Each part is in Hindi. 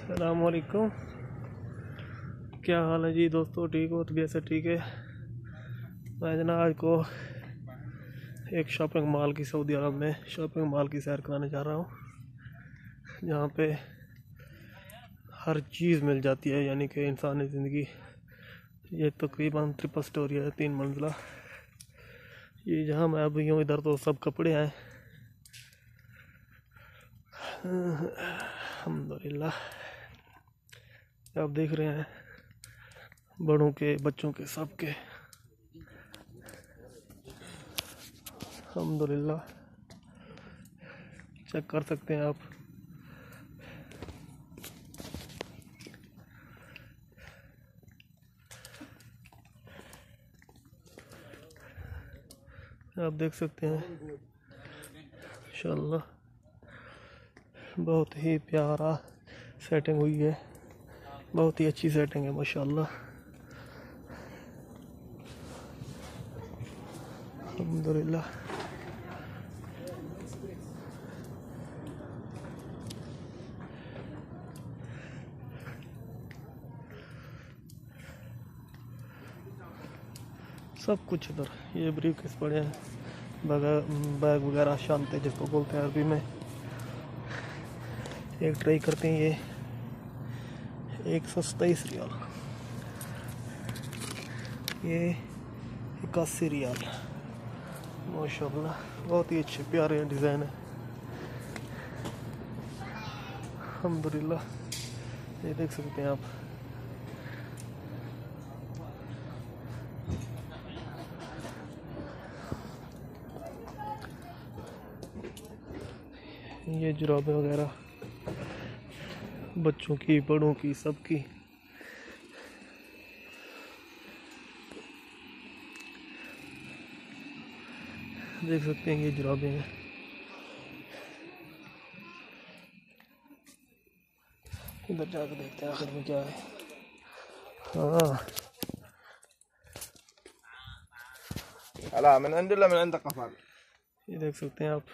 अस्सलाम वालेकुम। क्या हाल है जी दोस्तों, ठीक हो? तबीयत से ठीक है? मैं जना आज को एक शॉपिंग मॉल की सऊदी अरब में शॉपिंग मॉल की सैर कराने जा रहा हूँ, जहाँ पे हर चीज़ मिल जाती है, यानी कि इंसानी ज़िंदगी। ये तकरीबन ट्रिपल स्टोरी है, 3 मंजिला। ये जहाँ मैं अभी हूँ इधर तो सब कपड़े हैं, अल्हम्दुलिल्लाह। आप देख रहे हैं, बड़ों के बच्चों के सब के, अल्हम्दुलिल्लाह। चेक कर सकते हैं आप। आप देख सकते हैं इंशाअल्लाह, बहुत ही प्यारा सेटिंग हुई है, बहुत ही अच्छी सेटिंग है माशाअल्लाह, अल्हम्दुलिल्लाह। सब कुछ इधर, ये ब्रीफकेस पड़े हैं, बैग वगैरह, शांति जिसको बोलते हैं अरबी में। एक ट्राई करते हैं, ये 127 रियाल, ये 81 रियाल। माशाअल्लाह, बहुत ही अच्छे प्यारे डिज़ाइन है, अल्हम्दुलिल्लाह। ये देख सकते हैं आप। ये जुराबें वगैरह बच्चों की, बड़ों की, सबकी। देख सकते हैं, ये जुराबें हैं। इधर जाकर देखते हैं आखिर में क्या है। हाँ, من عند ولا من عندك قفل؟ ये देख सकते हैं आप,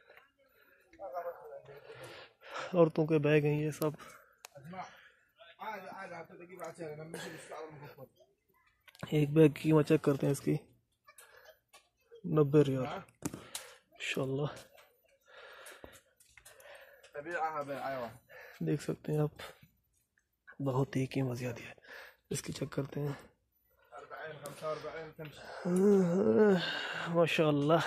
औरतों के बैग हैं ये सब। एक बैग की कीमत चेक करते हैं इसकी, 90 रियाल इंशाल्लाह। देख सकते हैं आप, बहुत ही कीमत ज़्यादा है इसकी। चेक करते हैं, माशाल्लाह।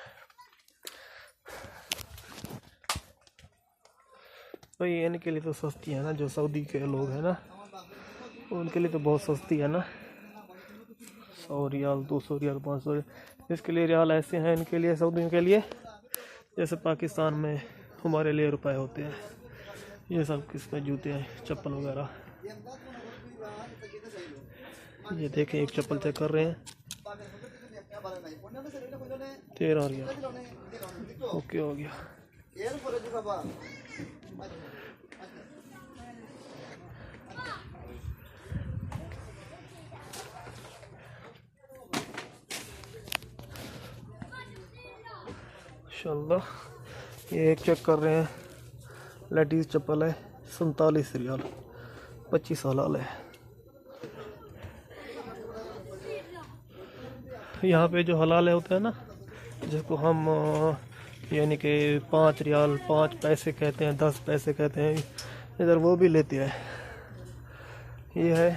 भाई इनके लिए तो सस्ती है ना, जो सऊदी के लोग हैं ना, उनके लिए तो बहुत सस्ती है ना। 100 रियाल, 200 रियाल, 500 रियाल। इसके लिए रियाल ऐसे हैं इनके लिए, सऊदियों के लिए, जैसे पाकिस्तान में हमारे लिए रुपए होते हैं। ये सब किसमें जूते हैं, चप्पल वगैरह। ये देखें, एक चप्पल चेक कर रहे हैं, 13 रियाल। ओके, हो गया। इंशाल्लाह। ये एक चेक कर रहे हैं, लेडीज चप्पल है, 47 रियाल, 25 हलाल है। यहाँ पे जो हलाल है होता है ना, जिसको हम यानी कि 5 रियाल, 5 पैसे कहते हैं, 10 पैसे कहते हैं, इधर वो भी लेते हैं। ये है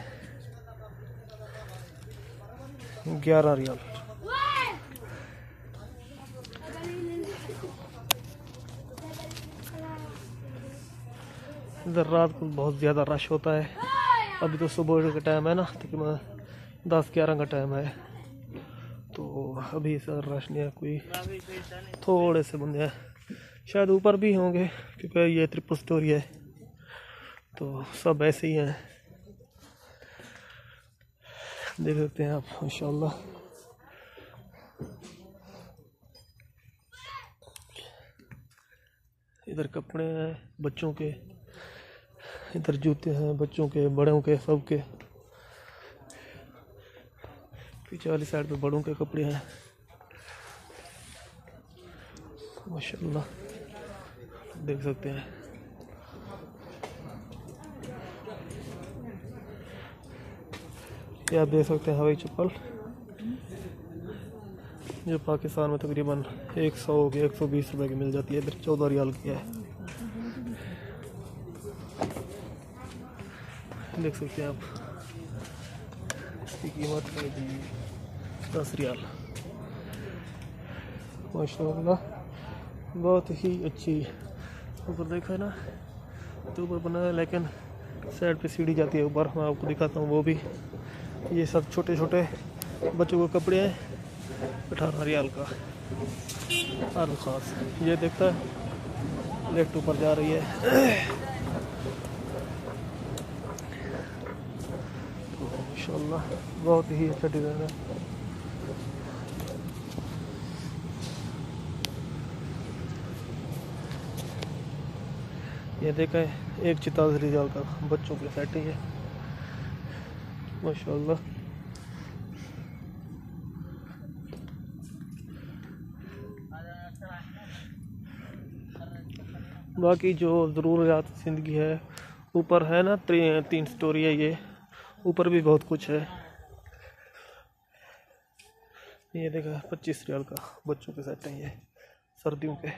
11 रियाल। इधर रात को बहुत ज़्यादा रश होता है। अभी तो सुबह का टाइम है ना, तकरीबन 10-11 का टाइम है, तो अभी सर रश नहीं है कोई, थोड़े से बंदे हैं, शायद ऊपर भी होंगे क्योंकि ये ट्रिपल स्टोरी है, तो सब ऐसे ही हैं। देख सकते हैं आप इंशाल्लाह। इधर कपड़े हैं बच्चों के, इधर जूते हैं बच्चों के, बड़ों के, सब के। पीछे वाली साइड पे बड़ों के कपड़े हैं माशाल्लाह, देख सकते हैं। ये आप देख सकते हैं हवाई चप्पल, जो पाकिस्तान में तकरीबन 100 की 120 रुपए की मिल जाती है, इधर 14 रियाल की है। देख सकते हैं आप, इसकी कीमत है जी 10 रियाल। माशाल्लाह बहुत ही अच्छी। ऊपर देखा है ना, तो ऊपर बना है, लेकिन साइड पे सीढ़ी जाती है ऊपर, मैं आपको दिखाता हूँ वो भी। ये सब छोटे छोटे बच्चों को कपड़े हैं, 18 रियाल का हर खास। ये देखता है लिफ्ट ऊपर जा रही है। माशाल्लाह बहुत ही अच्छा डिज़ाइन है। ये देखा है 1 रियाल का बच्चों के सेट है माशाल्लाह। बाकी जो ज़रूरियात ज़िंदगी है, ऊपर है ना 3 स्टोरी है, ये ऊपर भी बहुत कुछ है। ये देखा 25 रियाल का बच्चों के सेट हैं, ये सर्दियों के,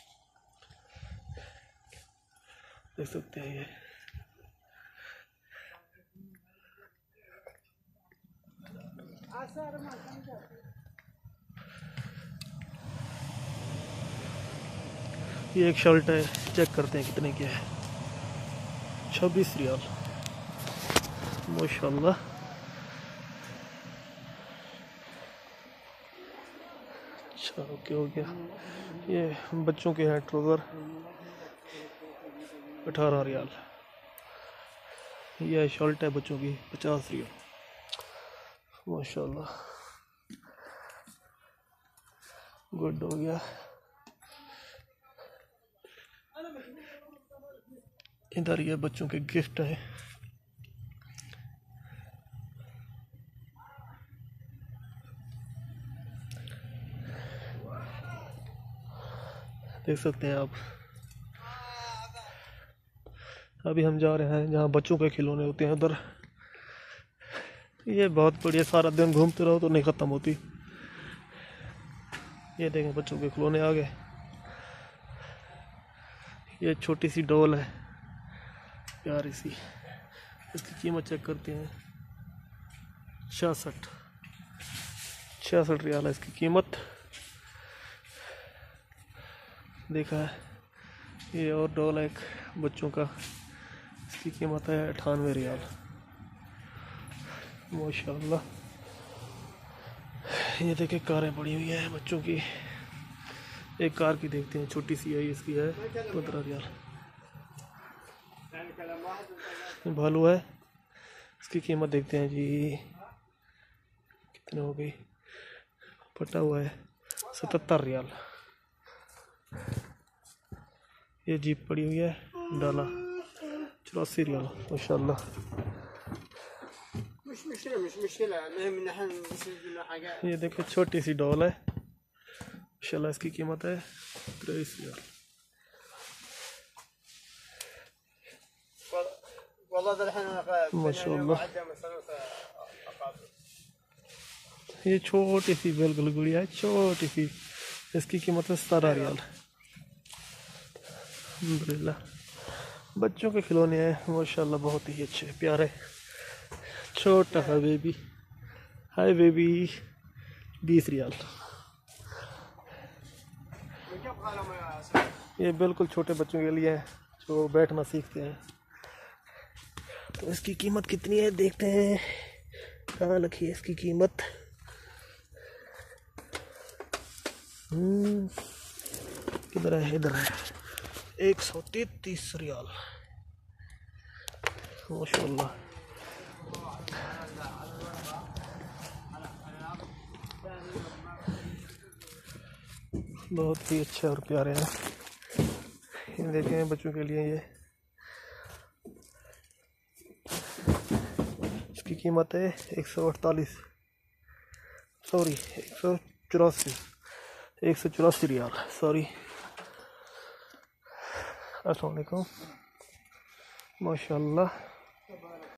देख सकते हैं। ये एक शर्ट है, चेक करते हैं कितने की है। 26 रियाल माशाल्लाह। अच्छा ओके हो गया। ये बच्चों के हैं ट्राउज़र, 18 रियाल। यह शर्ट है बच्चों की 50 रियाल माशाल्लाह। गुड हो गया। इधर ये बच्चों के गिफ्ट है, देख सकते हैं आप। अभी हम जा रहे हैं जहाँ बच्चों के खिलौने होते हैं उधर। ये बहुत बढ़िया, सारा दिन घूमते रहो तो नहीं ख़त्म होती। ये देखें बच्चों के खिलौने आ गए। ये छोटी सी डॉल है प्यारी सी, इसकी कीमत चेक करते हैं। 66 रियाल है इसकी कीमत। देखा है ये और डॉल है एक बच्चों का, इसकी कीमत है 98 रियाल माशाल्लाह। ये देखे कारें पड़ी हुई हैं बच्चों की। एक कार की देखते हैं, छोटी सी है, इसकी है 15 रियाल। भालू है, इसकी कीमत देखते हैं जी कितने हो गई। फटा हुआ है 77 रियाल। ये जीप पड़ी हुई है डाला 84 रियाल माशाल्लाह। ये देखो छोटी सी डॉल है माशाल्लाह, इसकी कीमत है 23 रियाल। माशाल्लाह। ये छोटी सी बिल्कुल गुड़िया है, छोटी सी, इसकी कीमत है 17 रियाल। अल्हम्दुलिल्लाह बच्चों के खिलौने हैं माशाल्लाह, बहुत ही अच्छे प्यारे। छोटा सा बेबी, हाय बेबी, 20 रियाल। ये बिल्कुल छोटे बच्चों के लिए है जो बैठना सीखते हैं। तो इसकी कीमत कितनी है देखते हैं, कहाँ लिखी है इसकी कीमत। किधर है, इधर है, 133 रियाल माशाल्लाह। बहुत ही अच्छे और प्यारे हैं। ये देखें बच्चों के लिए, ये इसकी कीमत है 184 रियाल सॉरी। अस्सलाम वालेकुम माशाल्लाह।